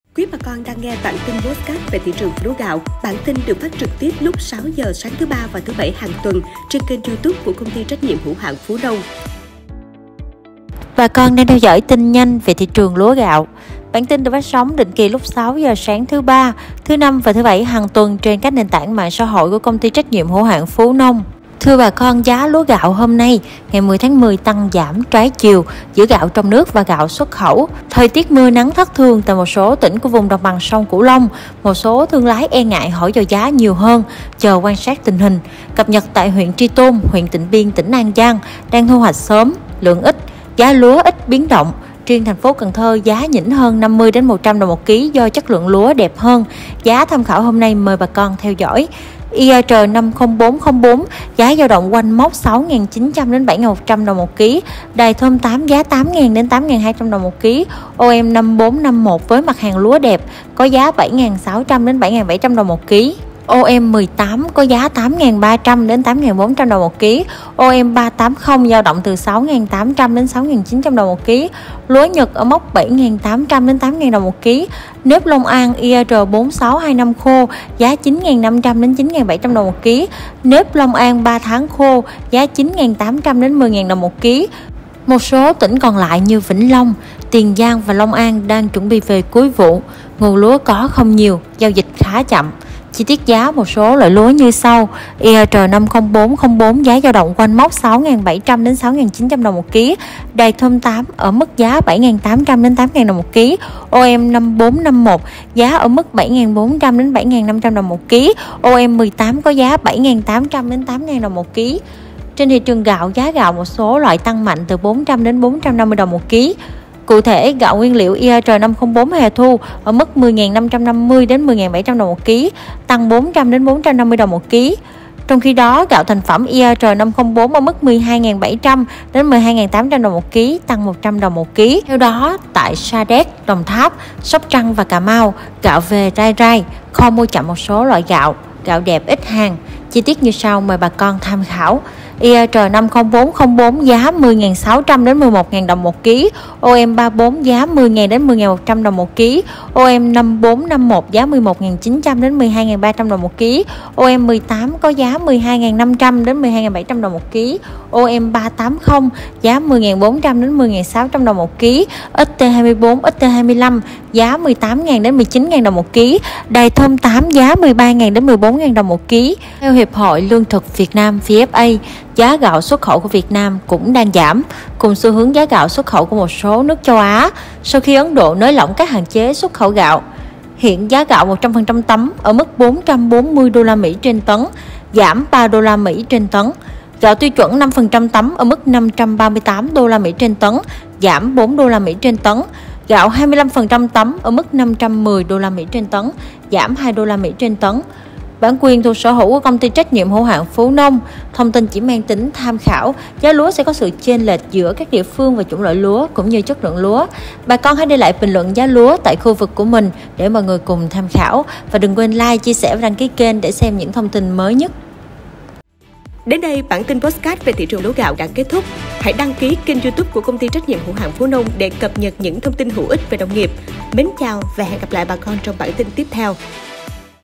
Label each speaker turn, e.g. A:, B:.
A: Quý bà con đang nghe bản tin podcast về thị trường lúa gạo. Bản tin được phát trực tiếp lúc 6 giờ sáng thứ Ba và thứ Bảy hàng tuần trên kênh YouTube của công ty trách nhiệm hữu hạn Phú Nông.
B: Bà con đang theo dõi tin nhanh về thị trường lúa gạo. Bản tin được phát sóng định kỳ lúc 6 giờ sáng thứ Ba, thứ Năm và thứ Bảy hàng tuần trên các nền tảng mạng xã hội của công ty trách nhiệm hữu hạn Phú Nông. Thưa bà con, giá lúa gạo hôm nay, ngày 10 tháng 10 tăng giảm trái chiều giữa gạo trong nước và gạo xuất khẩu. Thời tiết mưa nắng thất thường tại một số tỉnh của vùng đồng bằng sông Cửu Long, một số thương lái e ngại hỏi dò giá nhiều hơn, chờ quan sát tình hình. Cập nhật tại huyện Tri Tôn, huyện Tịnh Biên, tỉnh An Giang đang thu hoạch sớm, lượng ít, giá lúa ít biến động. Riêng thành phố Cần Thơ giá nhỉnh hơn 50 đến 100 đồng một ký do chất lượng lúa đẹp hơn. Giá tham khảo hôm nay mời bà con theo dõi. IR 50404 giá dao động quanh mốc 6.900 đến 7.100 đồng một ký. Đài thơm 8 giá 8.000 đến 8.200 đồng một ký. OM 5451 với mặt hàng lúa đẹp có giá 7.600 đến 7.700 đồng một ký. OM 18 có giá 8.300 đến 8.400 đồng một ký. OM 380 dao động từ 6.800 đến 6.900 đồng một ký. Lúa Nhật ở mốc 7.800 đến 8.000 đồng một ký. Nếp Long An IR 4625 khô giá 9.500 đến 9.700 đồng một ký. Nếp Long An 3 tháng khô giá 9.800 đến 10.000 đồng một ký. Một số tỉnh còn lại như Vĩnh Long, Tiền Giang và Long An đang chuẩn bị về cuối vụ. Nguồn lúa có không nhiều, giao dịch khá chậm. Chi tiết giá một số loại lúa như sau. IR 50404 giá dao động quanh mốc 6.700 đến 6.900 đồng một ký. Đài thơm 8 ở mức giá 7.800 đến 8.000 đồng một ký. OM 5451 giá ở mức 7.400 đến 7.500 đồng một ký. OM 18 có giá 7.800 đến 8.000 đồng một ký. Trên thị trường gạo, giá gạo một số loại tăng mạnh từ 400 đến 450 đồng một ký. Cụ thể, gạo nguyên liệu IR 504 hè thu ở mức 10.550 đến 10.700 đồng một ký, tăng 400 đến 450 đồng một ký. Trong khi đó, gạo thành phẩm IR 504 ở mức 12.700 đến 12.800 đồng một ký, tăng 100 đồng một ký. Theo đó, tại Sa Đéc, Đồng Tháp, Sóc Trăng và Cà Mau, gạo về rai, kho mua chậm một số loại gạo, gạo đẹp ít hàng. Chi tiết như sau, mời bà con tham khảo. IR 50404 giá 10.600 đến 11.000 đồng một ký. OM 34 giá 10.000 đến 10.100 đồng một ký. OM 5451 giá 11.900 đến 12.300 đồng một ký. OM 18 có giá 12.500 đến 12.700 đồng một ký. OM 380 giá 10.400 đến 10.600 đồng một ký. XT24, XT25 giá 18.000 đến 19.000 đồng một ký. Đài thơm 8 giá 13.000 đến 14.000 đồng một ký. Theo Hiệp hội Lương thực Việt Nam VFA, giá gạo xuất khẩu của Việt Nam cũng đang giảm, cùng xu hướng giá gạo xuất khẩu của một số nước châu Á sau khi Ấn Độ nới lỏng các hạn chế xuất khẩu gạo. Hiện giá gạo 100% tấm ở mức 440 đô la Mỹ trên tấn, giảm 3 đô la Mỹ trên tấn. Gạo tiêu chuẩn 5% tấm ở mức 538 đô la Mỹ trên tấn, giảm 4 đô la Mỹ trên tấn. Gạo 25% tấm ở mức 510 đô la Mỹ trên tấn, giảm 2 đô la Mỹ trên tấn. Bản quyền thuộc sở hữu của công ty trách nhiệm hữu hạn Phú Nông. Thông tin chỉ mang tính tham khảo. Giá lúa sẽ có sự chênh lệch giữa các địa phương và chủng loại lúa cũng như chất lượng lúa. Bà con hãy để lại bình luận giá lúa tại khu vực của mình để mọi người cùng tham khảo. Và đừng quên like, chia sẻ và đăng ký kênh để xem những thông tin mới nhất.
A: Đến đây, bản tin podcast về thị trường lúa gạo đã kết thúc. Hãy đăng ký kênh YouTube của công ty trách nhiệm hữu hạn Phú Nông để cập nhật những thông tin hữu ích về nông nghiệp. Mến chào và hẹn gặp lại bà con trong bản tin tiếp theo.